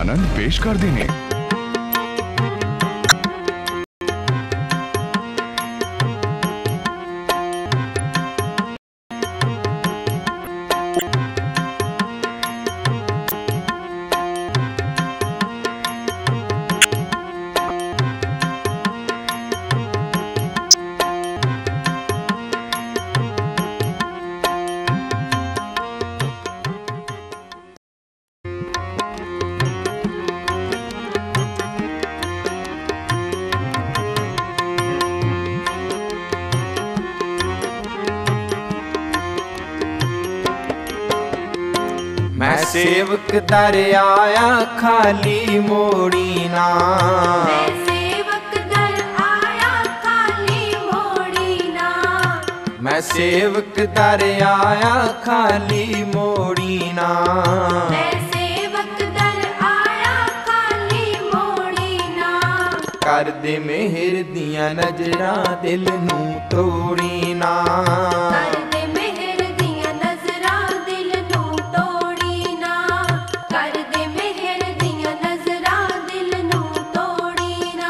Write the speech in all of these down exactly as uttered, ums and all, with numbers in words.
आनंद पेश करदे ने। मैं सेवक दर आया खाली मोड़ी ना, मैं सेवक दर आया खाली मोड़ी ना, मैं सेवक दर आया खाली मोड़ी ना, मैं सेवक दर आया खाली मोड़ी ना। कर दे मेहर दियां नजरां दिल नूं तोड़ी ना, कर दे मेहर दियां नजरां दिल नूं तोड़ी ना, कर दे मेहर दियां नजरां दिल नूं तोड़ी ना।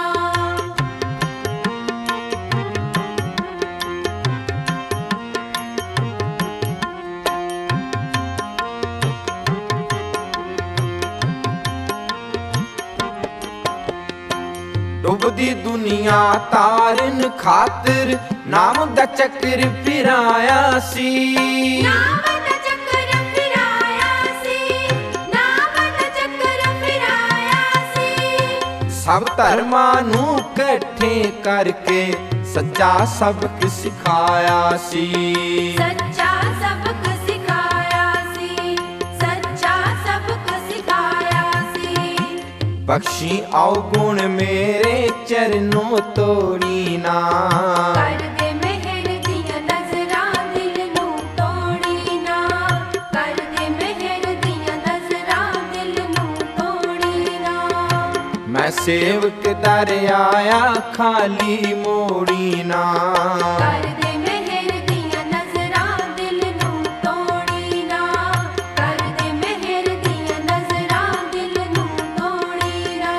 डुबदी दुनिया तारन खातिर नाम दा चक्र फिराया सी, नाम दा चक्र फिराया सी, नाम दा चक्र फिराया सी। सब धर्मां नूं इकट्ठे करके सच्चा सबक सिखाया सी, सच्चा सबक सिखाया सी, सच्चा सबक सिखाया सी। बख्शी अवगुण मेरे चरणों तोड़ी ना, कर दे मेहर दियां नजरां दिल नूं तोड़ी ना, कर दे मेहर दियां नजरां दिल नूं तोड़ी ना। मैं सेवक दर आया खाली मोड़ी ना, कर दे मेहर दियां नजरां दिल नूं तोड़ी ना, कर दे मेहर दियां नजरां दिल नूं तोड़ी ना।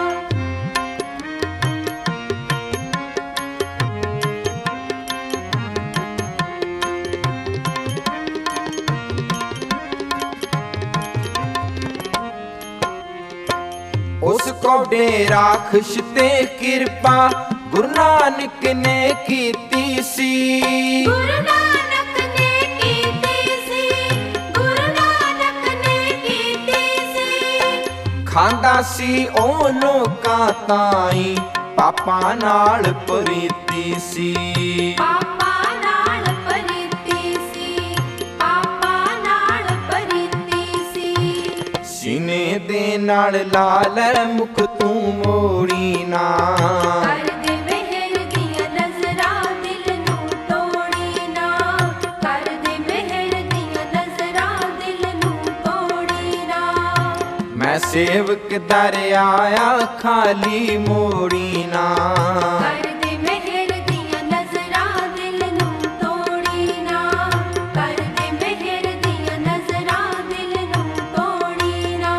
उस कोडे राखश ते किरपा गुरु नानक ने कीती सी, गुरु नानक ने कीती सी, गुरु नानक ने कीती सी। खांदा सी ओ लोकां ताई पापा नाल प्रीति सी, पापा नाल प्रीति सी, पापा नाल प्रीति सी। सीने दे नाल लाल मुख तू मोड़ी ना, कर दे मेहर दियां नजरां दिल नूं तोड़ी ना, कर दे मेहर दियां नजरां दिल नूं तोड़ी ना। मैं सेवक दर आया खाली मोड़ी ना, कर दे मेहर दियां नजरां दिल नूं तोड़ी ना, कर दे मेहर दियां नजरां दिल नूं तोड़ी ना।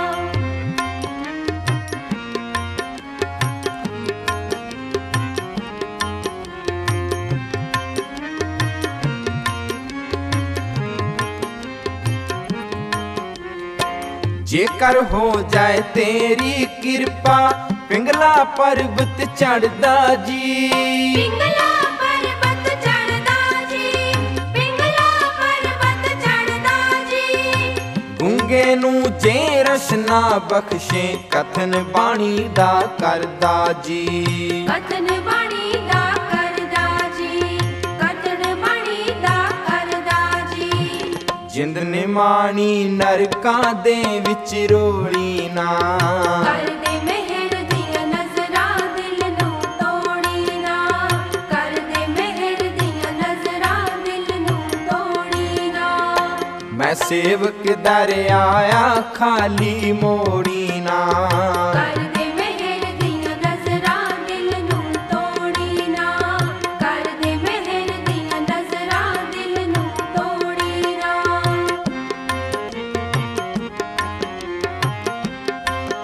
जेकर हो जाए तेरी कृपा पिंगला पर्वत चढ़दा जी, पिंगला पर्वत चढ़दा जी, पिंगला पर्वत चढ़दा जी। गूंगे नू जे रसना बख्शे कथन बाणी दा करदा जी, कथन बाणी दा करदा जी, कथन बाणी दा करदा जी। जिंद निमाणी नरकां दे विच रोली ना, कर दे मेहर दियां नजरां दिल नूं तोड़ी ना, कर दे मेहर दियां नजरां दिल नूं तोड़ी ना। मैं सेवक दर आया खाली मोड़ी ना, कर दे मेहर दियां नजरां दिल नूं तोड़ी ना, कर दे मेहर दियां नजरां दिल नूं तोड़ी ना।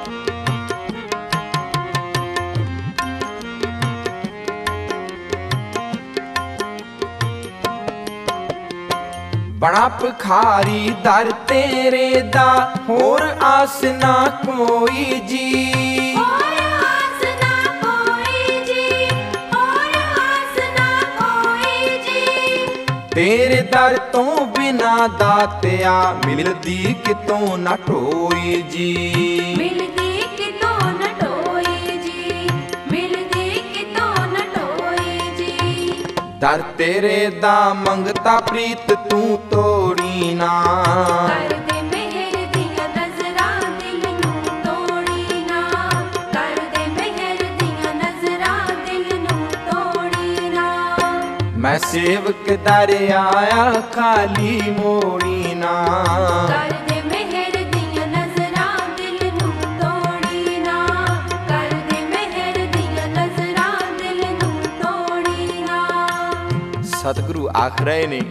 बड़ा भिखारी दर तेरे दा, होर आस ना कोई जी। और आस ना कोई जी, और आस ना कोई जी। तेरे दर तो बिना दातिया, मिलदी कितों ना ढोई जी। मिलदी कितों न ढोई जी, मिलदी कितों न ढोई जी। दर तेरे दा मंगता प्रीत तू तोड़ी ना। कर दे मेहर दियां नज़रां दिल नूं तोड़ी ना। कर दे मेहर दियां नज़रां दिल नूं तोड़ी ना। मैं सेवक दर आया खाली मोड़ी ना। कर दे मेहर दियां नज़रां दिल नूं तोड़ी ना। कर दे मेहर दियां नज़रां दिल नूं तोड़ी ना। सतगुरु आख रहे ने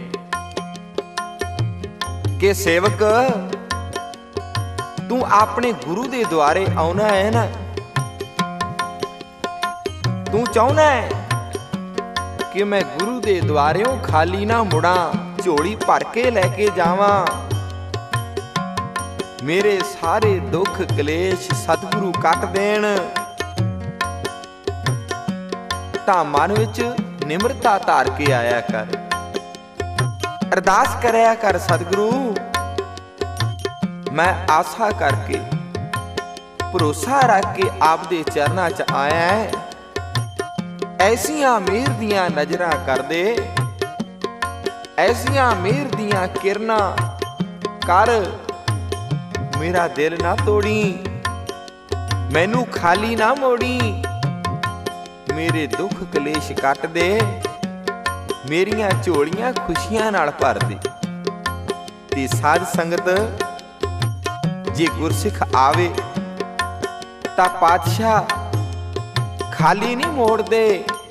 कि सेवक तू अपने गुरु दे द्वारे आउना है ना, तू चाहना है कि मैं गुरु दे द्वारों खाली ना मुड़ा, झोली भर के लेके जावां। मेरे सारे दुख कलेश सतगुरु कट देण, तां मन विच निमरता धार के आया कर, अरदास करया कर सतगुरु। मैं आशा करके भरोसा रख के आप दे चरना च आया है। ऐसियां मेहर दियां नजरां कर दे, ऐसियां मेहर दियां किरनां कर, मेरा दिल ना तोड़ी, मैनू खाली ना मोड़ी। मेरे दुख कलेश कट दे, मेरियां झोलियां खुशियां नाल भर दे। ते साध संगत जे गुरसिख आवे तां पातशाह खाली नहीं मोड़दे,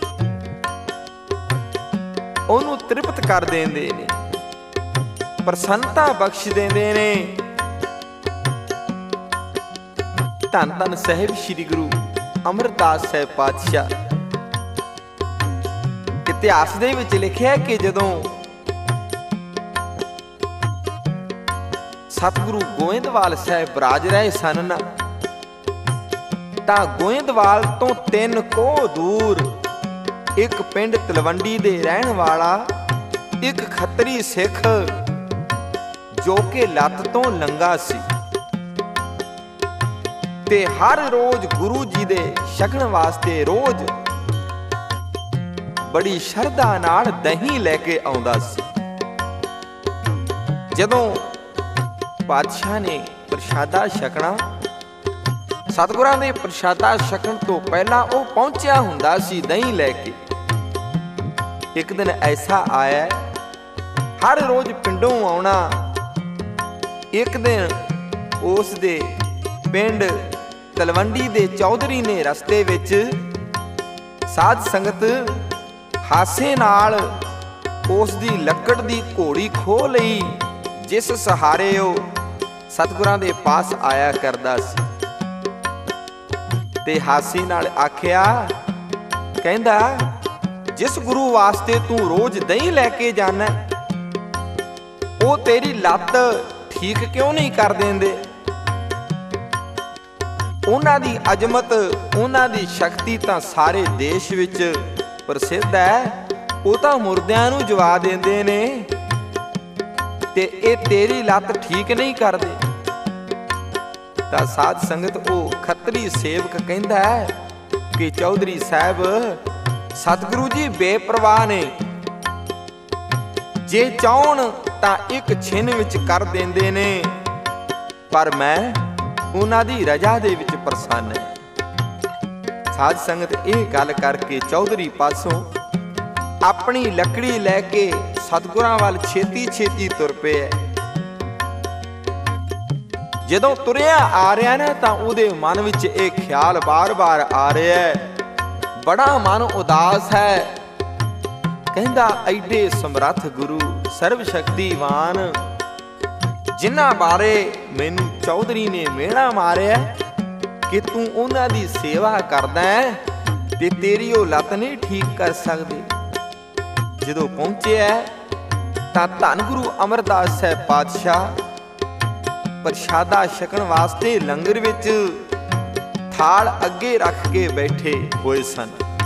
ओनू तृप्त कर देंदे ने, प्रसन्नता बख्श देंदे ने। धन धन साहिब श्री गुरु अमरदास साहिब पातशाह इतिहास दे विच लिखिया कि जदों सतगुरु गोइंदवाल साहिब बराज रहे सन ना, तां गोइंदवाल तो तीन कोह दूर एक पिंड तलवंडी दे रहन वाला एक खत्तरी सिख जो कि लत तो लंगा सी, ते हर रोज गुरु जी दे छकण वास्ते रोज बड़ी शरधा नाल दही लैके आउंदा सी। जदों पातशाह ने प्रशादा छकना, सतगुरां दे प्रशादा छकण तो पहला वो पहुंचा हुंदा सी दही लैके। एक दिन ऐसा आया, हर रोज पिंडों आउणा। एक दिन उस दे पिंड तलवंडी दे चौधरी ने रस्ते विच साध संगत हासे नाल उस दी लकड़ दी घोड़ी खोह लई, जिस सहारे ओ सतगुरां दे पास आया करदा सी। ते हासे नाल आखिया, कहंदा जिस गुरु वास्ते तू रोज दही लैके जाना, ओ तेरी लत ठीक क्यों नहीं कर देंदे? उन्हां दी अजमत, उन्हां दी शक्ति तां सारे देश विच प्रसिद्ध है, वो तां मुर्दियां नूं जवा देंदे ने, ते ए तेरी लत ठीक नहीं करदे। तां साध संगत ओ खत्तरी सेवक कहंदा है कि चौधरी साहब सतगुरु जी बेपरवाह ने, जे चाहण तां एक छिन विच कर देंदे ने, पर मैं उन्हां दी रजा दे विच प्रसन्न है। साध संगत यह गल करके चौधरी पासों अपनी लकड़ी लैके सतगुरां वाल छेती छेती तुर पे। जदों तुरिया आ रहा ना, तां उहदे मन विच यह ख्याल बार बार आ रहा है, बड़ा मन उदास है। कहंदा ऐडे समर्थ गुरु सर्व शक्तिवान, जिन्हां बारे मैनू चौधरी ने मेहणा मारिया कि तू उन्हां दी सेवा करदा है ते तेरी वो लत नहीं ठीक कर सकदे। जदों पहुंचे ਤਾਂ ਧੰਨ ਗੁਰੂ ਅਮਰਦਾਸ ਸਾਹਿਬ ਪਾਤਸ਼ਾਹ ਪ੍ਰਸ਼ਾਦਾ ਛਕਣ ਵਾਸਤੇ ਲੰਗਰ ਵਿੱਚ ਥਾਲ ਅੱਗੇ ਰੱਖ ਕੇ ਬੈਠੇ ਹੋਏ ਸਨ,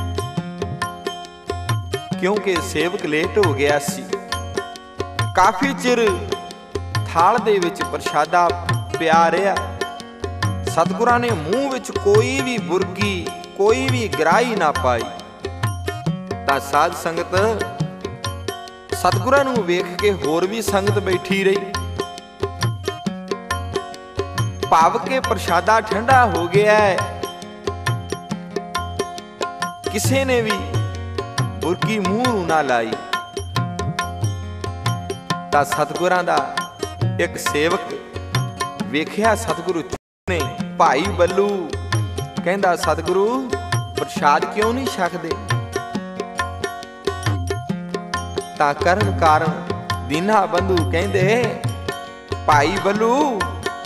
ਕਿਉਂਕਿ ਸੇਵਕ ਲੇਟ ਹੋ ਗਿਆ ਸੀ। ਕਾਫੀ ਚਿਰ ਥਾਲ ਦੇ ਵਿੱਚ ਪ੍ਰਸ਼ਾਦਾ ਪਿਆ ਰਿਹਾ। ਸਤਿਗੁਰਾਂ ਨੇ ਮੂੰਹ ਵਿੱਚ ਕੋਈ ਵੀ ਬੁਰਕੀ, ਕੋਈ ਵੀ ਗਰਾਹੀ ਨਾ ਪਾਈ। ਤਾਂ ਸਾਧ ਸੰਗਤ ਸਤਿਗੁਰਾਂ ਨੂੰ ਵੇਖ ਕੇ ਹੋਰ ਵੀ ਸੰਗਤ ਬੈਠੀ ਰਹੀ। ਭਾਵ ਕੇ ਪ੍ਰਸ਼ਾਦਾ ਠੰਡਾ ਹੋ ਗਿਆ ਹੈ, ਕਿਸੇ ਨੇ ਵੀ ਬੁਰਕੀ ਮੂੰਹ ਨੂੰ ਨਾ ਲਾਈ। ਤਾਂ ਸਤਿਗੁਰਾਂ ਦਾ ਇੱਕ ਸੇਵਕ ਵੇਖਿਆ ਸਤਿਗੁਰੂ ਨੇ, ਭਾਈ ਬੱਲੂ ਕਹਿੰਦਾ ਸਤਿਗੁਰੂ ਪ੍ਰਸ਼ਾਦ ਕਿਉਂ ਨਹੀਂ ਛਕਦੇ? ਤਾਂ ਕਰਨ ਕਾਰਨ ਦੀਨਾ ਬੰਧੂ ਕਹਿੰਦੇ ਭਾਈ ਬੱਲੂ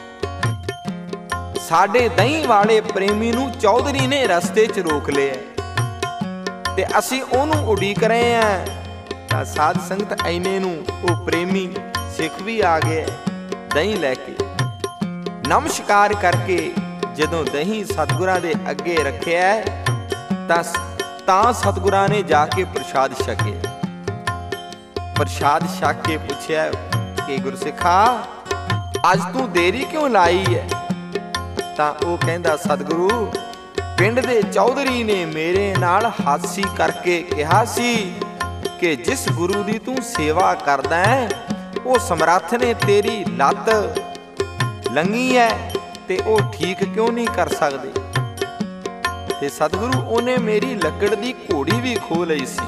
ਸਾਡੇ ਦਹੀਂ ਵਾਲੇ ਪ੍ਰੇਮੀ ਨੂੰ ਚੌਧਰੀ ਨੇ ਰਸਤੇ 'ਚ ਰੋਕ ਲਿਆ ਤੇ ਅਸੀਂ ਉਹਨੂੰ ਉਡੀਕ ਰਹੇ ਹਾਂ। ਤਾਂ ਸਾਧ ਸੰਗਤ ਐਨੇ ਨੂੰ ਉਹ ਪ੍ਰੇਮੀ ਸਿੱਖ ਵੀ ਆ ਗਿਆ ਦਹੀਂ ਲੈ ਕੇ। ਨਮਸਕਾਰ ਕਰਕੇ ਜਦੋਂ ਦਹੀਂ ਸਤਿਗੁਰਾਂ ਦੇ ਅੱਗੇ ਰੱਖਿਆ ਤਾਂ ਤਾਂ ਸਤਿਗੁਰਾਂ ਨੇ ਜਾ ਕੇ ਪ੍ਰਸ਼ਾਦ ਛਕਿਆ। ਪ੍ਰਸ਼ਾਦ ਛਕ ਕੇ ਪੁੱਛਿਆ ਕਿ ਗੁਰਸਿੱਖਾ ਅੱਜ ਤੂੰ ਦੇਰੀ ਕਿਉਂ ਲਾਈ ਹੈ? ਤਾਂ ਉਹ ਕਹਿੰਦਾ ਸਤਿਗੁਰੂ ਪਿੰਡ ਦੇ ਚੌਧਰੀ ਨੇ ਮੇਰੇ ਨਾਲ ਹਾਸੀ ਕਰਕੇ ਕਿਹਾ ਸੀ ਕਿ ਜਿਸ ਗੁਰੂ ਦੀ ਤੂੰ ਸੇਵਾ ਕਰਦਾ ਹੈ ਉਹ ਸਮਰੱਥ ਨੇ ਤੇਰੀ ਲੱਤ ਲੰਗੀ ਹੈ ਤੇ ਉਹ ਠੀਕ ਕਿਉਂ ਨਹੀਂ ਕਰ ਸਕਦੇ? ਤੇ ਸਤਿਗੁਰੂ ਉਹਨੇ ਮੇਰੀ ਲੱਕੜ ਦੀ ਘੋੜੀ ਵੀ ਖੋਹ ਲਈ ਸੀ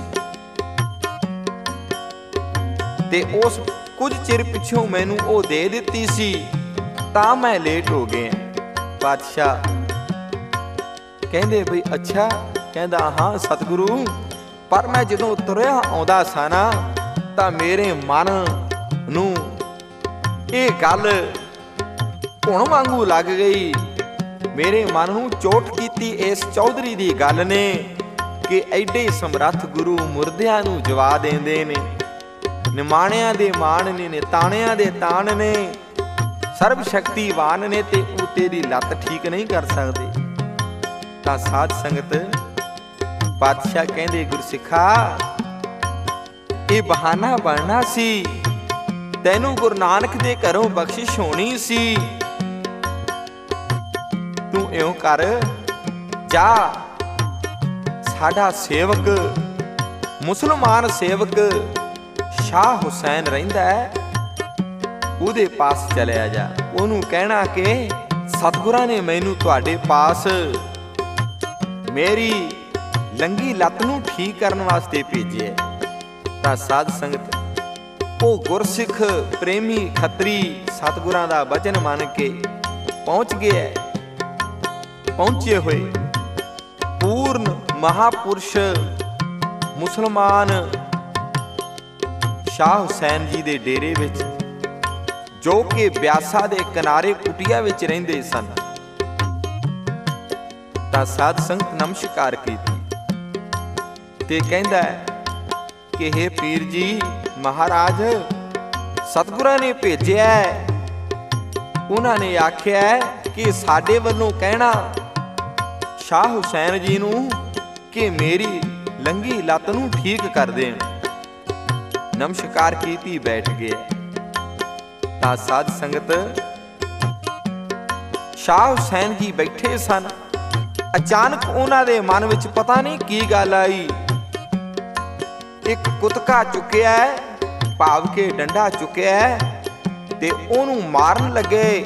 ਤੇ ਉਸ ਕੁਝ ਚਿਰ ਪਿੱਛੋਂ ਮੈਨੂੰ ਉਹ ਦੇ ਦਿੱਤੀ ਸੀ, ਤਾਂ ਮੈਂ ਲੇਟ ਹੋ ਗਿਆ। ਪਾਤਸ਼ਾਹ ਕਹਿੰਦੇ ਬਈ ਅੱਛਾ? ਕਹਿੰਦਾ ਹਾਂ ਸਤਿਗੁਰੂ, ਪਰ ਮੈਂ ਜਦੋਂ ਤੁਰਿਆ ਆਉਂਦਾ ਸਾਂ ਨਾ ਤਾਂ ਮੇਰੇ ਮਨ ਨੂੰ ਇਹ ਗੱਲ ਧੁਣ ਵਾਂਗੂ ਲੱਗ ਗਈ। ਮੇਰੇ ਮਨ ਨੂੰ ਚੋਟ ਕੀਤੀ ਇਸ ਚੌਧਰੀ ਦੀ ਗੱਲ ਨੇ ਕਿ ਐਡੇ ਸਮਰੱਥ ਗੁਰੂ ਮੁਰਦਿਆਂ ਨੂੰ ਜਵਾ ਦਿੰਦੇ ਨੇ, ਨਿਮਾਣਿਆਂ ਦੇ ਮਾਣ ਨੇ, ਨਿਤਾਣਿਆਂ ਦੇ ਤਾਣ ਨੇ, ਸਰਬ ਸ਼ਕਤੀਵਾਨ ਨੇ ਤੇ ਉਹ ਤੇਰੀ ਲੱਤ ਠੀਕ ਨਹੀਂ ਕਰ ਸਕਦੇ। ਤਾਂ ਸਾਧ ਸੰਗਤ ਪਾਤਸ਼ਾਹ ਕਹਿੰਦੇ ਗੁਰਸਿੱਖਾ ਇਹ ਬਹਾਨਾ ਬਣਨਾ ਸੀ, ਤੈਨੂੰ ਗੁਰੂ ਨਾਨਕ ਦੇ ਘਰੋਂ ਬਖਸ਼ਿਸ਼ ਹੋਣੀ ਸੀ। ਤੂੰ ਇਉਂ ਕਰ ਜਾ, ਸਾਡਾ ਸੇਵਕ ਮੁਸਲਮਾਨ ਸੇਵਕ ਸ਼ਾਹ ਹੁਸੈਨ ਰਹਿੰਦਾ ਹੈ, ਉਹਦੇ ਪਾਸ ਚਲਿਆ ਜਾ। ਉਹਨੂੰ ਕਹਿਣਾ ਕਿ ਸਤਿਗੁਰਾਂ ਨੇ ਮੈਨੂੰ ਤੁਹਾਡੇ ਪਾਸ ਮੇਰੀ ਲੰਗੀ ਲੱਤ ਨੂੰ ਠੀਕ ਕਰਨ ਵਾਸਤੇ ਭੇਜਿਆ। ਤਾਂ ਸਾਧ ਸੰਗਤ ਉਹ ਗੁਰਸਿੱਖ ਪ੍ਰੇਮੀ ਖੱਤਰੀ ਸਤਿਗੁਰਾਂ ਦਾ ਬਚਨ ਮੰਨ ਕੇ ਪਹੁੰਚ ਗਿਆ। ਪਹੁੰਚੇ ਹੋਏ ਪੂਰਨ ਮਹਾਪੁਰਸ਼ ਮੁਸਲਮਾਨ ਸ਼ਾਹ ਹੁਸੈਨ ਜੀ ਦੇ ਡੇਰੇ ਵਿੱਚ, ਜੋ ਕਿ ਬਿਆਸਾ ਦੇ ਕਿਨਾਰੇ ਕੁਟੀਆ ਵਿੱਚ ਰਹਿੰਦੇ ਸਨ। ਤਾਂ ਸਾਧ ਸੰਗਤ ਨਮਸਕਾਰ ਕੀਤੀ ਤੇ ਕਹਿੰਦਾ ਕਿ ਹੇ ਪੀਰ ਜੀ ਮਹਾਰਾਜ ਸਤਿਗੁਰਾਂ ਨੇ ਭੇਜਿਆ, ਉਹਨਾਂ ਨੇ ਆਖਿਆ ਕਿ ਸਾਡੇ ਵੱਲੋਂ ਕਹਿਣਾ ਸ਼ਾਹ ਹੁਸੈਨ ਜੀ ਨੂੰ ਕਿ ਮੇਰੀ ਲੰਗੀ ਲੱਤ ਨੂੰ ਠੀਕ ਕਰ ਦੇਣ। ਨਮਸਕਾਰ ਕੀਤੀ ਬੈਠ ਗਏ। ਤਾਂ ਸਾਧ ਸੰਗਤ ਸ਼ਾਹ ਹੁਸੈਨ ਜੀ ਬੈਠੇ ਸਨ। ਅਚਾਨਕ ਉਹਨਾਂ ਦੇ ਮਨ ਵਿੱਚ ਪਤਾ ਨਹੀਂ ਕੀ ਗੱਲ ਆਈ, ਇੱਕ ਕੁਤਕਾ ਚੁੱਕਿਆ, ਭਾਵ ਕੇ ਡੰਡਾ ਚੁੱਕਿਆ ਤੇ ਉਹਨੂੰ ਮਾਰਨ ਲੱਗੇ।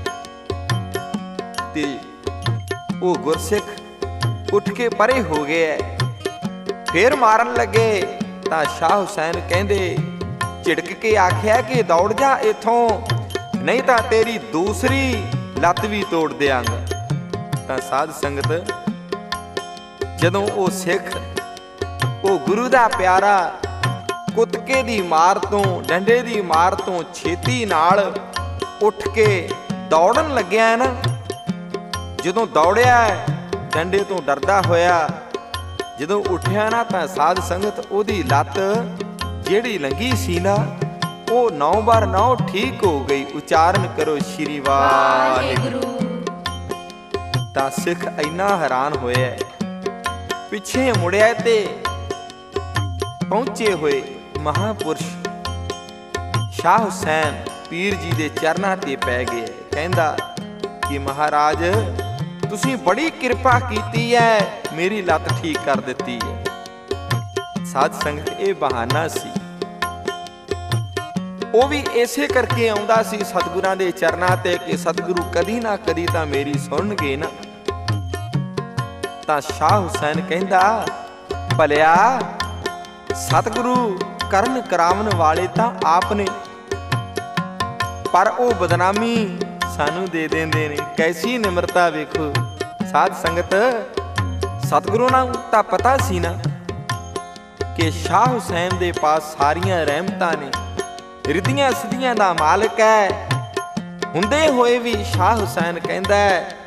ਤੇ ਉਹ ਗੁਰਸਿੱਖ ਉੱਠ ਕੇ ਪਰੇ ਹੋ ਗਏ, ਫੇਰ ਮਾਰਨ ਲੱਗੇ। ਤਾਂ ਸ਼ਾਹ ਹੁਸੈਨ ਕਹਿੰਦੇ ਝਿੜਕ ਕੇ ਆਖਿਆ ਕਿ ਦੌੜ ਜਾ ਇੱਥੋਂ, ਨਹੀਂ ਤਾਂ ਤੇਰੀ ਦੂਸਰੀ ਲੱਤ ਵੀ ਤੋੜ ਦਿਆਂਗਾ। ਤਾਂ ਸਾਧ ਸੰਗਤ ਜਦੋਂ ਉਹ ਸਿੱਖ ਉਹ ਗੁਰੂ ਦਾ ਪਿਆਰਾ ਕੁੱਤਕੇ ਦੀ ਮਾਰ ਤੋਂ, ਡੰਡੇ ਦੀ ਮਾਰ ਤੋਂ ਛੇਤੀ ਨਾਲ ਉੱਠ ਕੇ ਦੌੜਨ ਲੱਗਿਆ ਨਾ, ਜਦੋਂ ਦੌੜਿਆ ਡੰਡੇ ਤੋਂ ਡਰਦਾ ਹੋਇਆ, ਜਦੋਂ ਉੱਠਿਆ ਨਾ ਤਾਂ ਸਾਧ ਸੰਗਤ ਉਹਦੀ ਲੱਤ ਜਿਹੜੀ ਲੰਗੀ ਸੀ ਨਾ वो नौ बार नौ ठीक हो गई। उच्चारण करो श्री वाहिगुरू। तां सिख इन्ना हैरान होया, पिछे मुड़िया ते पहुंचे हुए महापुरुष शाह हुसैन पीर जी दे चरनां ते पै गए। कहंदा कि महाराज तुसीं बड़ी किरपा कीती है, मेरी लत ठीक कर दित्ती है। साध संगत ये बहाना सी, वो भी इसे करके आउंदा सी सतगुरां दे चरनां ते कि सतगुरु कदी ना कदी तां मेरी सुणनगे ना। तां शाह हुसैन कहंदा भलिया सतगुरु करन करावन वाले तां आपने, पर वो बदनामी सानू दे देंदे ने। कैसी निमरता वेखो। साध संगत सतगुरु नां तां पता सी ना कि शाह हुसैन दे पास सारियां रहमतां ने, रिद्धियां सिद्धियां दा मालिक है। हुंदे होए भी शाह हुसैन कहंदा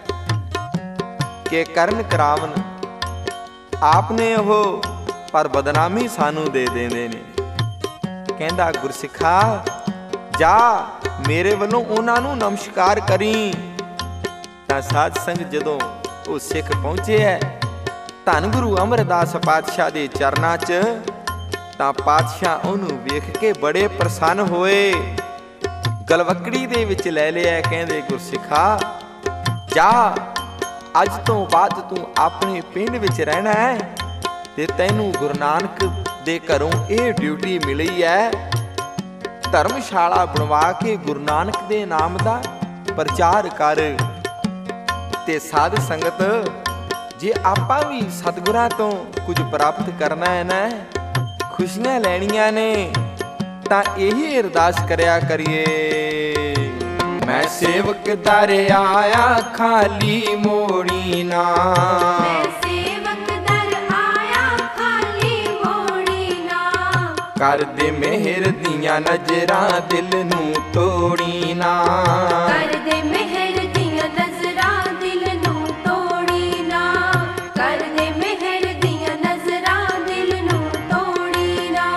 कि करन करावन आपने हो, पर बदनामी सानू दे देंदे ने। कहंदा गुरसिखा जा मेरे वालों उन्हां नूं नमस्कार करी। तां साध संगत जदों वो सिख पहुंचे है धन गुरु अमरदास पातशाह दे चरनां च, तां पातशाह उहनूं वेख के बड़े प्रसन्न होए। गलवकड़ी दे विच लै लिया। कहंदे गुरसिखा जा अज तो बाद तूं अपने पिंड विच रहना है ते तैनूं गुरु नानक दे घरों ये ड्यूटी मिली है, धर्मशाला बनवा के गुरु नानक दे नाम दा प्रचार कर। ते साध संगत जे आपां भी सतगुरां तो कुछ प्राप्त करना है ना, खुशियां लैणियां ने, तां यही अरदास करया करिए। मैं सेवक दर आया खाली मोड़ी ना, कर दे मेहर दियां नजरां दिल नूं तोड़ी ना, कर दे मेहर दियां नजरां दिल नूं तोड़ी ना, कर दे मेहर दियां नजरां दिल नूं तोड़ी ना।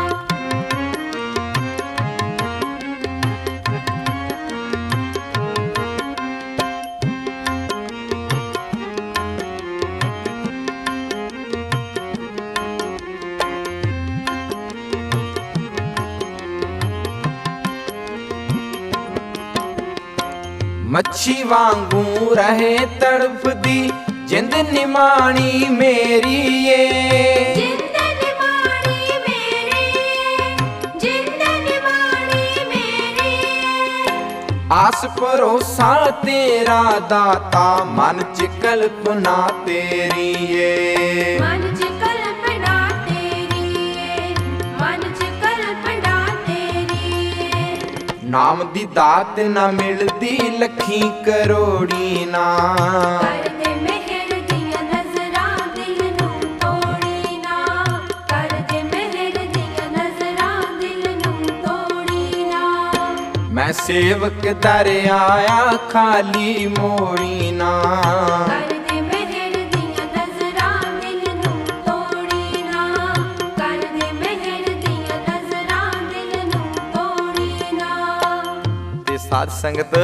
मच्छी वांगू रहे तड़फदी जिंद निमाणी मेरी ये, जिंद निमाणी मेरी, जिंद निमाणी मेरी। आस भरोसा तेरा दाता मन च कल्पना तेरी ये, मन च कल्पना तेरी ये, मन च कल्पना तेरी ये। नाम दी दात ना मिलदी लखी करोड़ी ना, कर दे मेहर दियां नजरां दिल नूं तोड़ी ना, कर दे मेहर दियां नजरां दिल नूं तोड़ी ना। मैं सेवक दर आया खाली मोड़ी ना, कर दे मेहर दियां नजरां दिल नूं तोड़ी ना, कर दे मेहर दियां नजरां दिल नूं तोड़ी ना। ते साध संगत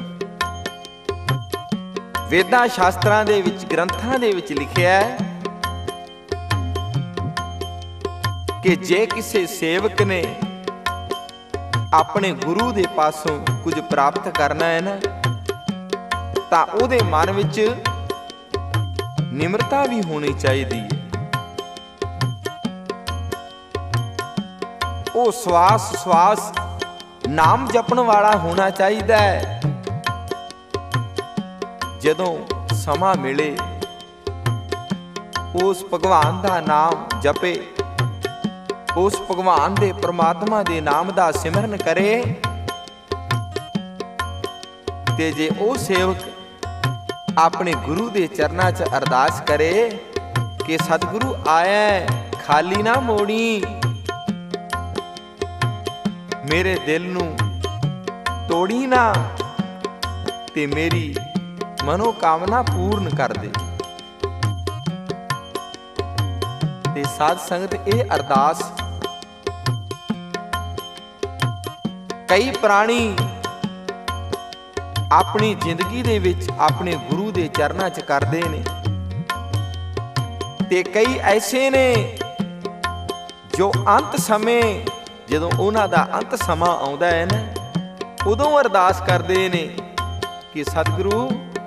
वेदां शास्त्रां दे विच ग्रंथां दे विच लिखिया है कि जे किसी सेवक ने अपने गुरु दे पासों कुछ प्राप्त करना है ना, तां उहदे मन विच निमरता भी होनी चाहिदी है। वो श्वास श्वास नाम जपण वाला होना चाहिदा है। जदों समा मिले उस भगवान दा नाम जपे, उस भगवान दे परमात्मा दे नाम दा सिमरन करे। ते जे ओ सेवक अपने गुरु दे चरनां च अरदास करे कि सतगुरु आया खाली ना मोड़ी, मेरे दिल नूं तोड़ी ना, ते मेरी मनोकामना पूर्ण कर दे। ते साध संगत ये अरदास ਕਈ ਪ੍ਰਾਣੀ ਆਪਣੀ ਜ਼ਿੰਦਗੀ ਦੇ ਵਿੱਚ ਆਪਣੇ ਗੁਰੂ ਦੇ ਚਰਨਾਂ 'ਚ ਕਰਦੇ ਨੇ, ਤੇ ਕਈ ਐਸੇ ਨੇ ਜੋ ਅੰਤ ਸਮੇਂ ਜਦੋਂ ਉਹਨਾਂ ਦਾ ਅੰਤ ਸਮਾਂ ਆਉਂਦਾ ਹੈ ਨਾ, ਉਦੋਂ ਅਰਦਾਸ ਕਰਦੇ ਨੇ ਕਿ ਸਤਿਗੁਰੂ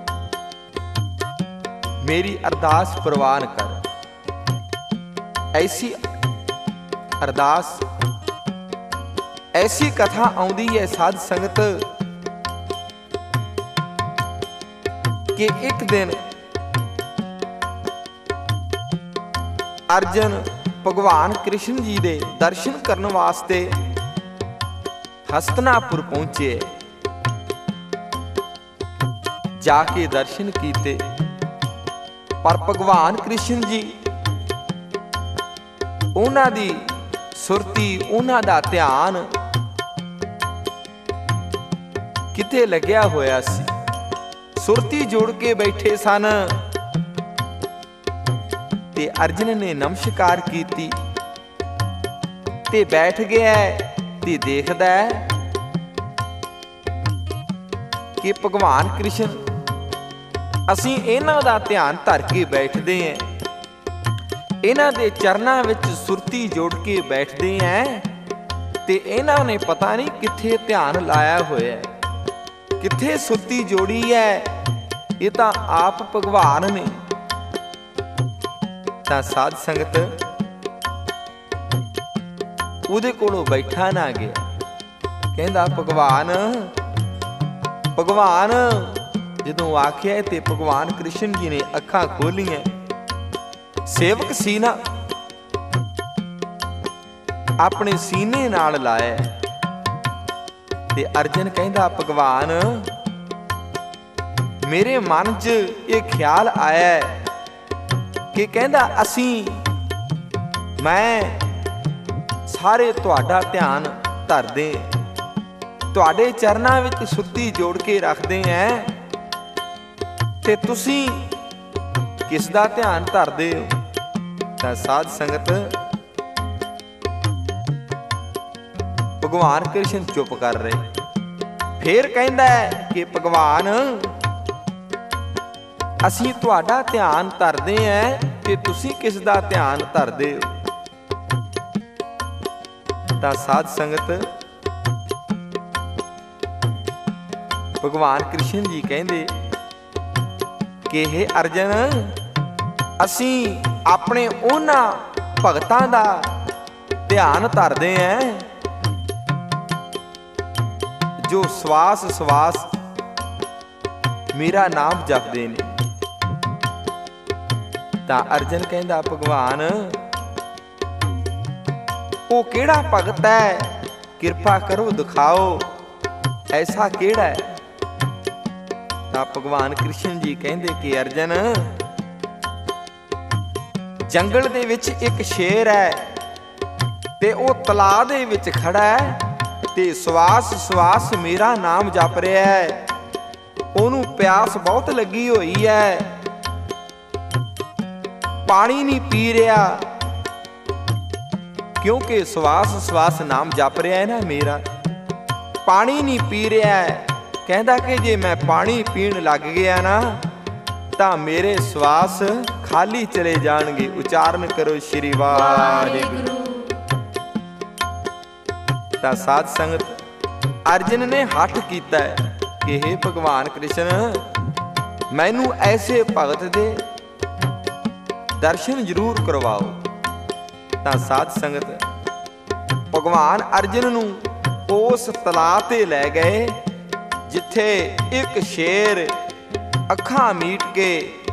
ਮੇਰੀ ਅਰਦਾਸ ਪ੍ਰਵਾਨ ਕਰ। ਐਸੀ ਅਰਦਾਸ, ਐਸੀ ਕਥਾ ਆਉਂਦੀ ਹੈ ਸਾਧ ਸੰਗਤ ਕਿ ਇੱਕ ਦਿਨ ਅਰਜਨ ਭਗਵਾਨ ਕ੍ਰਿਸ਼ਨ ਜੀ ਦੇ ਦਰਸ਼ਨ ਕਰਨ ਵਾਸਤੇ ਹਸਤਨਾਪੁਰ ਪਹੁੰਚੇ। ਜਾ ਕੇ ਦਰਸ਼ਨ ਕੀਤੇ, ਪਰ ਭਗਵਾਨ ਕ੍ਰਿਸ਼ਨ ਜੀ ਉਹਨਾਂ ਦੀ ਸੁਰਤੀ, ਉਹਨਾਂ ਦਾ ਧਿਆਨ ਕਿਤੇ ਲੱਗਿਆ ਹੋਇਆ ਸੀ। ਸੁਰਤੀ ਜੋੜ ਕੇ ਬੈਠੇ ਸਨ ਤੇ ਅਰਜਨ ਨੇ ਨਮਸਕਾਰ ਕੀਤੀ ਤੇ ਬੈਠ ਗਿਆ ਤੇ ਦੇਖਦਾ ਹੈ ਕਿ ਭਗਵਾਨ ਕ੍ਰਿਸ਼ਨ, ਅਸੀਂ ਇਹਨਾਂ ਦਾ ਧਿਆਨ ਧਰ ਕੇ ਬੈਠਦੇ ਹਾਂ, ਇਹਨਾਂ ਦੇ ਚਰਨਾਂ ਵਿੱਚ ਸੁਰਤੀ ਜੋੜ ਕੇ ਬੈਠਦੇ ਹਾਂ, ਤੇ ਇਹਨਾਂ ਨੇ ਪਤਾ ਨਹੀਂ ਕਿੱਥੇ ਧਿਆਨ ਲਾਇਆ ਹੋਇਆ, ਕਿੱਥੇ ਸੁਰਤੀ ਜੋੜੀ ਹੈ। ਇਹ ਤਾਂ ਆਪ ਭਗਵਾਨ ਨੇ। ਤਾਂ ਸਾਧ ਸੰਗਤ ਉਹਦੇ ਕੋਲੋਂ ਬੈਠਾ ਨਾ ਗਿਆ, ਕਹਿੰਦਾ ਭਗਵਾਨ ਭਗਵਾਨ ਜਦੋਂ ਆਖਿਆ ਤੇ ਭਗਵਾਨ ਕ੍ਰਿਸ਼ਨ ਜੀ ਨੇ ਅੱਖਾਂ ਖੋਲੀਆਂ। ਸੇਵਕ ਸੀ ਨਾ, ਆਪਣੇ ਸੀਨੇ ਨਾਲ ਲਾਇਆ ਤੇ ਅਰਜਨ ਕਹਿੰਦਾ ਭਗਵਾਨ ਮੇਰੇ ਮਨ 'ਚ ਇਹ ਖਿਆਲ ਆਇਆ ਕਿ ਕਹਿੰਦਾ ਅਸੀਂ ਮੈਂ ਸਾਰੇ ਤੁਹਾਡਾ ਧਿਆਨ ਧਰਦੇ, ਤੁਹਾਡੇ ਚਰਨਾਂ ਵਿੱਚ ਸੁਰਤੀ ਜੋੜ ਕੇ ਰੱਖਦੇ ਐ, ਤੇ ਤੁਸੀਂ ਕਿਸ ਦਾ ਧਿਆਨ ਧਰਦੇ ਹੋ? ਤਾਂ ਸਾਧ ਸੰਗਤ ਭਗਵਾਨ ਕ੍ਰਿਸ਼ਨ ਚੁੱਪ ਕਰ ਰਹੇ। ਫੇਰ ਕਹਿੰਦਾ ਕਿ ਭਗਵਾਨ ਅਸੀਂ ਤੁਹਾਡਾ ਧਿਆਨ ਧਰਦੇ ਐ, ਤੇ ਤੁਸੀਂ ਕਿਸ ਦਾ ਧਿਆਨ ਧਰਦੇ ਹੋ? ਤਾਂ ਸਾਧ ਸੰਗਤ ਭਗਵਾਨ ਕ੍ਰਿਸ਼ਨ ਜੀ ਕਹਿੰਦੇ ਕਿ ਹੇ ਅਰਜਨ, ਅਸੀਂ ਆਪਣੇ ਉਹਨਾਂ ਭਗਤਾਂ ਦਾ ਧਿਆਨ ਧਰਦੇ ਐ ਜੋ ਸਵਾਸ ਸਵਾਸ ਮੇਰਾ ਨਾਮ ਜਪਦੇ ਨੇ। ਤਾਂ ਅਰਜਨ ਕਹਿੰਦਾ ਭਗਵਾਨ ਉਹ ਕਿਹੜਾ ਭਗਤ ਹੈ, ਕਿਰਪਾ ਕਰੋ ਦਿਖਾਓ, ਐਸਾ ਕਿਹੜਾ ਹੈ? ਤਾਂ ਭਗਵਾਨ ਕ੍ਰਿਸ਼ਨ ਜੀ ਕਹਿੰਦੇ ਕਿ ਅਰਜਨ ਜੰਗਲ ਦੇ ਵਿੱਚ ਇੱਕ ਸ਼ੇਰ ਹੈ ਤੇ ਉਹ ਤਲਾਅ ਦੇ ਵਿੱਚ ਖੜਾ ਹੈ ਤੇ ਸਵਾਸ ਸਵਾਸ ਮੇਰਾ ਨਾਮ ਜਪ ਰਿਹਾ ਹੈ। ਉਹਨੂੰ ਪਿਆਸ ਬਹੁਤ ਲੱਗੀ ਹੋਈ ਹੈ, ਪਾਣੀ ਨਹੀਂ ਪੀ ਰਿਹਾ, ਕਿਉਂਕਿ ਸਵਾਸ ਸਵਾਸ ਨਾਮ ਜਪ ਰਿਹਾ ਹੈ ਨਾ ਮੇਰਾ, ਪਾਣੀ ਨਹੀਂ ਪੀ ਰਿਹਾ ਹੈ। ਕਹਿੰਦਾ ਕਿ ਜੇ ਮੈਂ ਪਾਣੀ ਪੀਣ ਲੱਗ ਗਿਆ ਨਾ ਤਾਂ ਮੇਰੇ ਸਵਾਸ ਖਾਲੀ ਚਲੇ ਜਾਣਗੇ। ਉਚਾਰਨ ਕਰੋ ਸ਼੍ਰੀ ਵਾਹਿਗੁਰੂ। ਤਾਂ ਸਾਧ ਸੰਗਤ ਅਰਜਨ ਨੇ ਹੱਠ ਕੀਤਾ ਕਿ हे ਭਗਵਾਨ ਕ੍ਰਿਸ਼ਨ, ਮੈਨੂੰ ਐਸੇ ਭਗਤ ਦੇ ਦਰਸ਼ਨ ਜ਼ਰੂਰ ਕਰਵਾਓ। ਤਾਂ ਸਾਧ ਸੰਗਤ ਭਗਵਾਨ ਅਰਜਨ ਨੂੰ ਉਸ ਤਲਾਅ ਤੇ ਲੈ ਗਏ ਜਿੱਥੇ ਇੱਕ ਸ਼ੇਰ ਅੱਖਾਂ ਮੀਟ ਕੇ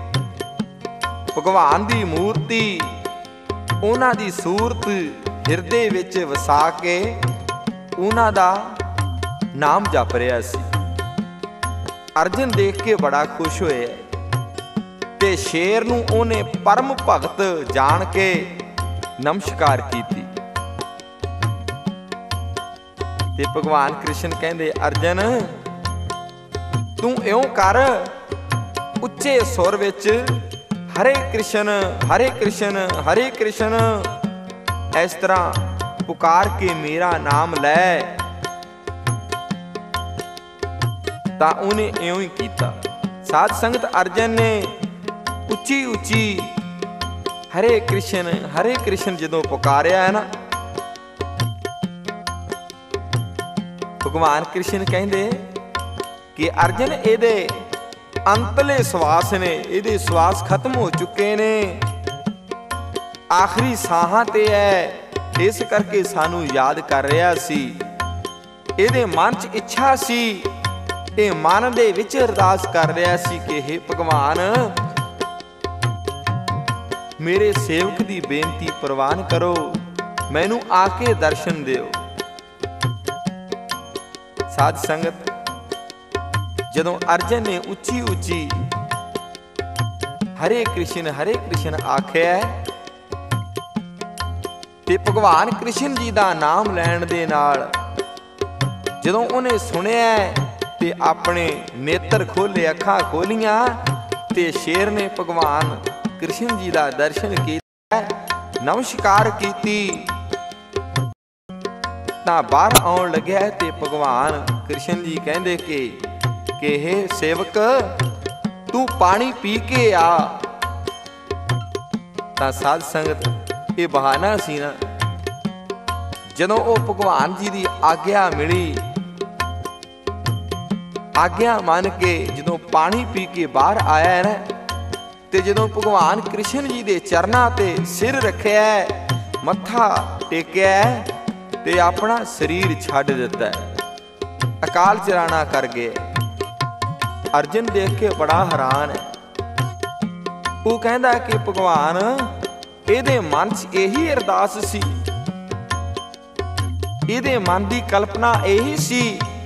ਭਗਵਾਨ ਦੀ ਮੂਰਤੀ, ਉਹਨਾਂ ਦੀ ਸੂਰਤ ਹਿਰਦੇ ਵਿੱਚ ਵਸਾ ਕੇ ਉਹਨਾਂ ਦਾ ਨਾਮ ਜਪ ਰਿਹਾ ਸੀ। ਅਰਜਨ ਦੇਖ ਕੇ ਬੜਾ ਖੁਸ਼ ਹੋਇਆ ਤੇ ਸ਼ੇਰ ਨੂੰ ਉਹਨੇ ਪਰਮ ਭਗਤ ਜਾਣ ਕੇ ਨਮਸਕਾਰ ਕੀਤੀ। ਤੇ ਭਗਵਾਨ ਕ੍ਰਿਸ਼ਨ ਕਹਿੰਦੇ ਅਰਜਨ ਤੂੰ ਇਉਂ ਕਰ, ਉੱਚੇ ਸੁਰ ਵਿੱਚ ਹਰੇ ਕ੍ਰਿਸ਼ਨ ਹਰੇ ਕ੍ਰਿਸ਼ਨ ਹਰੇ ਕ੍ਰਿਸ਼ਨ ਇਸ ਤਰ੍ਹਾਂ ਪੁਕਾਰ ਕੇ ਮੇਰਾ ਨਾਮ ਲੈ ਤਾਂ ਉਹਨੇ ਇਉਂ ਹੀ ਕੀਤਾ। ਸਾਧ ਸੰਗਤ ਅਰਜਨ ਨੇ ਉੱਚੀ ਉੱਚੀ ਹਰੇ ਕ੍ਰਿਸ਼ਨ ਹਰੇ ਕ੍ਰਿਸ਼ਨ ਜਦੋਂ ਪੁਕਾਰਿਆ ਹੈ ਨਾ, ਭਗਵਾਨ ਕ੍ਰਿਸ਼ਨ ਕਹਿੰਦੇ ਕਿ ਅਰਜਨ ਇਹਦੇ ਅੰਤਲੇ ਸਵਾਸ ਨੇ, ਇਹਦੇ ਸਵਾਸ ਖਤਮ ਹੋ ਚੁੱਕੇ ਨੇ, ਆਖਰੀ ਸਾਹਾਂ ਤੇ ਹੈ, ਇਸ ਕਰਕੇ ਸਾਨੂੰ ਯਾਦ ਕਰ ਰਿਹਾ ਸੀ। ਇਹਦੇ ਮਨ 'ਚ ਇੱਛਾ ਸੀ, ਇਹ ਮਨ ਦੇ ਵਿੱਚ ਅਰਦਾਸ ਕਰ ਰਿਹਾ ਸੀ ਕਿ ਹੇ ਭਗਵਾਨ ਮੇਰੇ ਸੇਵਕ ਦੀ ਬੇਨਤੀ ਪ੍ਰਵਾਨ ਕਰੋ, ਮੈਨੂੰ ਆ ਕੇ ਦਰਸ਼ਨ ਦਿਓ। ਸਾਧ ਸੰਗਤ ਜਦੋਂ ਅਰਜਨ ਨੇ ਉੱਚੀ ਉੱਚੀ ਹਰੇ ਕ੍ਰਿਸ਼ਨ ਹਰੇ ਕ੍ਰਿਸ਼ਨ ਆਖਿਆ ਤੇ ਭਗਵਾਨ ਕ੍ਰਿਸ਼ਨ ਜੀ ਦਾ ਨਾਮ ਲੈਣ ਦੇ ਨਾਲ ਜਦੋਂ ਉਹਨੇ ਸੁਣਿਆ ਤੇ ਆਪਣੇ ਨੇਤਰ ਖੋਲੇ, ਅੱਖਾਂ ਖੋਲੀਆਂ ਤੇ ਸ਼ੇਰ ਨੇ ਭਗਵਾਨ ਕ੍ਰਿਸ਼ਨ ਜੀ ਦਾ ਦਰਸ਼ਨ ਕੀਤਾ, ਨਮਸਕਾਰ ਕੀਤੀ ਤਾਂ ਬਾਹਰ ਆਉਣ ਲੱਗਿਆ ਤੇ ਭਗਵਾਨ ਕ੍ਰਿਸ਼ਨ ਜੀ ਕਹਿੰਦੇ ਕਿ ਕਿ ਹੇ ਸੇਵਕ ਤੂੰ ਪਾਣੀ ਪੀ ਕੇ ਆ। ਤਾਂ ਸਾਧ ਸੰਗਤ ਇਹ ਬਹਾਨਾ ਸੀ ਨਾ, ਜਦੋਂ ਉਹ ਭਗਵਾਨ ਜੀ ਦੀ ਆਗਿਆ ਮਿਲੀ, ਆਗਿਆ ਮੰਨ ਕੇ ਜਦੋਂ ਪਾਣੀ ਪੀ ਕੇ ਬਾਹਰ ਆਇਆ ਨਾ, ਤੇ ਜਦੋਂ ਭਗਵਾਨ ਕ੍ਰਿਸ਼ਨ ਜੀ ਦੇ ਚਰਨਾਂ ਤੇ ਸਿਰ ਰੱਖਿਆ, ਮੱਥਾ ਟੇਕਿਆ ਤੇ ਆਪਣਾ ਸਰੀਰ ਛੱਡ ਦਿੱਤਾ, ਅਕਾਲ ਚਲਾਣਾ ਕਰ ਗਏ। ਅਰਜਨ ਦੇਖ ਕੇ ਬੜਾ ਹੈਰਾਨ ਹੈ। ਉਹ ਕਹਿੰਦਾ ਕਿ ਭਗਵਾਨ ਇਹਦੇ ਮਨ 'ਚ ਇਹੀ ਅਰਦਾਸ ਸੀ, ਇਹਦੇ ਮਨ ਦੀ ਕਲਪਨਾ ਇਹੀ ਸੀ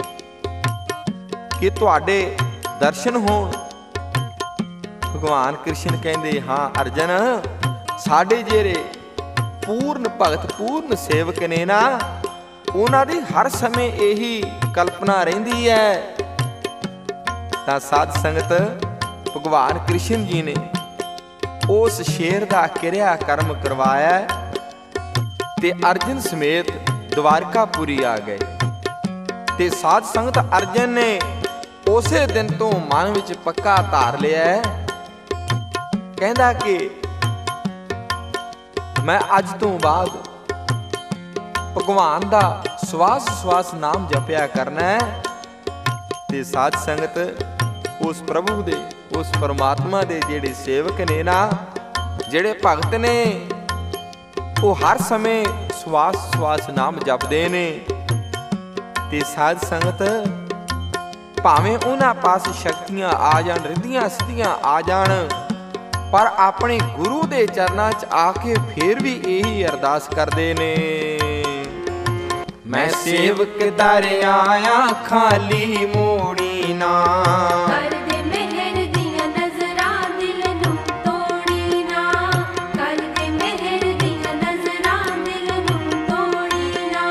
ਕਿ ਤੁਹਾਡੇ ਦਰਸ਼ਨ ਹੋਣ। ਭਗਵਾਨ ਕ੍ਰਿਸ਼ਨ ਕਹਿੰਦੇ ਹਾਂ ਅਰਜਨ, ਸਾਡੇ ਜਿਹੜੇ ਪੂਰਨ ਭਗਤ ਪੂਰਨ ਸੇਵਕ ਨੇ ਨਾ, ਉਹਨਾਂ ਦੀ ਹਰ ਸਮੇਂ ਇਹੀ ਕਲਪਨਾ ਰਹਿੰਦੀ ਹੈ। ਤਾਂ ਸਾਧ ਸੰਗਤ ਭਗਵਾਨ ਕ੍ਰਿਸ਼ਨ ਜੀ ਨੇ ਉਸ ਸ਼ੇਰ ਦਾ ਕਿਰਿਆ ਕਰਮ ਕਰਵਾਇਆ ਤੇ ਅਰਜਨ ਸਮੇਤ ਦਵਾਰਕਾਪੁਰੀ ਆ ਗਏ। ਤੇ ਸਾਧ ਸੰਗਤ ਅਰਜਨ ਨੇ ਉਸੇ ਦਿਨ ਤੋਂ ਮਨ ਵਿੱਚ ਪੱਕਾ ਧਾਰ ਲਿਆ, ਕਹਿੰਦਾ ਕਿ ਮੈਂ ਅੱਜ ਤੋਂ ਬਾਅਦ ਭਗਵਾਨ ਦਾ ਸਵਾਸ ਸਵਾਸ ਨਾਮ ਜਪਿਆ ਕਰਨਾ ਹੈ। ਤੇ ਸਾਧ ਸੰਗਤ ਉਸ ਪ੍ਰਭੂ ਦੇ, ਉਸ ਪਰਮਾਤਮਾ ਦੇ ਜਿਹੜੇ ਸੇਵਕ ਨੇ ਨਾ, ਜਿਹੜੇ ਭਗਤ ਨੇ, ਉਹ ਹਰ ਸਮੇਂ ਸਵਾਸ ਸਵਾਸ ਨਾਮ ਜਪਦੇ ਨੇ। ਤੇ ਸਾਧ ਸੰਗਤ ਭਾਵੇਂ ਉਹਨਾਂ ਪਾਸ ਸ਼ਕਤੀਆਂ ਆ ਜਾਣ, ਰਿੱਧੀਆਂ ਸਿੱਧੀਆਂ ਆ ਜਾਣ, ਪਰ ਆਪਣੇ ਗੁਰੂ ਦੇ ਚਰਨਾਂ 'ਚ ਆ ਕੇ ਫੇਰ ਵੀ ਇਹੀ ਅਰਦਾਸ ਕਰਦੇ ਨੇ, ਮੈਂ ਸੇਵਕ ਦਰ ਆਇਆ ਖਾਲੀ ਮੋੜੀ ਨਾ। ਕਰ ਦੇ ਮਿਹਰ ਦੀਆਂ ਨਜ਼ਰਾਂ ਦਿਲ ਨੂੰ ਤੋੜੀ ਨਾ, ਕਰ ਦੇ ਮਿਹਰ ਦੀਆਂ ਨਜ਼ਰਾਂ ਦਿਲ ਨੂੰ ਤੋੜੀ ਨਾ।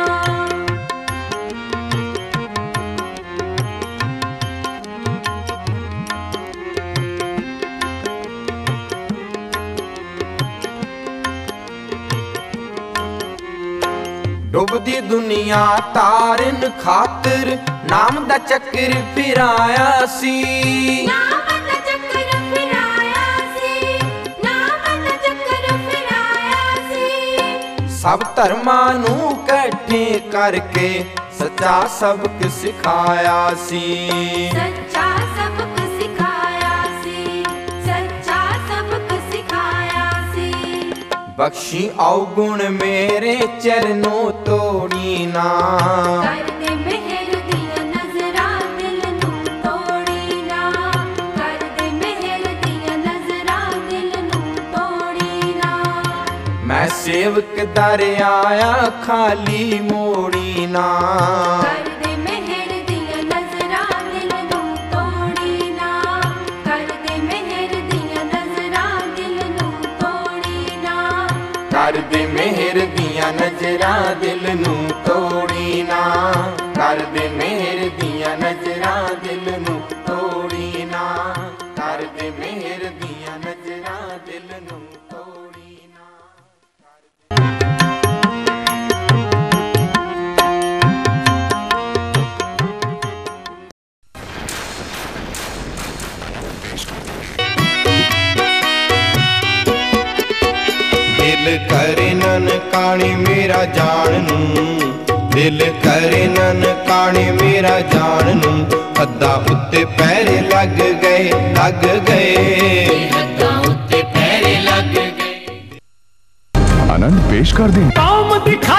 ਡੁੱਬਦੀ ਦੁਨੀਆ ਤਾਰਨ ਖਾਤਰ ਨਾਮ ਦਾ ਚੱਕਰ ਫਿਰਾਇਆ ਸੀ, ਨਾਮ ਦਾ ਚੱਕਰ ਫਿਰਾਇਆ ਸੀ, ਨਾਮ ਦਾ ਚੱਕਰ ਫਿਰਾਇਆ ਸੀ। ਸਭ ਧਰਮਾਂ ਨੂੰ ਇਕੱਠੇ ਕਰਕੇ ਸੱਚਾ ਸਬਕ ਸਿਖਾਇਆ ਸੀ, ਸੱਚਾ ਸਬਕ ਸਿਖਾਇਆ ਸੀ, ਸੱਚਾ ਸਬਕ ਸਿਖਾਇਆ ਸੀ। ਬਖਸ਼ੀ ਔਗੁਣ ਮੇਰੇ ਚਰਨੋਂ ਤੋੜੀ ਨਾ, ਕਰ ਦੇ ਮਿਹਰ ਦੀਆਂ ਨਜ਼ਰਾਂ ਦਿਲ ਨੂੰ ਤੋੜੀ ਨਾ, ਕਰ ਦੇ ਮਿਹਰ ਦੀਆਂ ਨਜ਼ਰਾਂ ਦਿਲ ਨੂੰ ਤੋੜੀ ਨਾ। ਮੈਂ ਸੇਵਕ ਦਰ ਆਇਆ ਖਾਲੀ ਮੋੜੀ ਨਾ। ਕਰ ਦੇ ਮਿਹਰ ਦੀਆਂ ਨਜ਼ਰਾਂ ਦਿਲ ਨੂੰ ਤੋੜੀ ਨਾ, ਕਰ ਦੇ ਮਿਹਰ ਦੀਆਂ ਨਜ਼ਰਾਂ ਦਿਲ ਨੂੰ ਤੋੜੀ ਨਾ। ਕਰ ਦੇ ਮਿਹਰ ਦੀਆਂ ਨਜ਼ਰਾਂ ਦਿਲ ਨੂੰ ਤੋੜੀ ਨਾ, ਕਰ ਦੇ ਮਿਹਰ ਦੀਆਂ ਨਜ਼ਰਾਂ ਦਿਲ ਨੂੰ ਤੋੜੀ ਨਾ, ਕਰ ਦੇ ਮਿਹਰ ਦੀਆਂ ਨਜ਼ਰਾਂ ਦਿਲ ਨੂੰ ਤੋੜੀ ਨਾ। ਨਨਕਾਣੇ ਮੇਰਾ ਜਾਣ ਨੂੰ, ਦਿਲ ਕਰੇ ਨਨਕਾਣੇ ਮੇਰਾ ਜਾਣ ਨੂੰ। ਹੱਦਾਂ ਉੱਤੇ ਪੈਰੇ ਲੱਗ ਗਏ, ਲੱਗ ਗਏ, ਹੱਦਾਂ ਉੱਤੇ ਪੈਰੇ ਲੱਗ ਗਏ। आनंद पेश कर दें। काम दिखा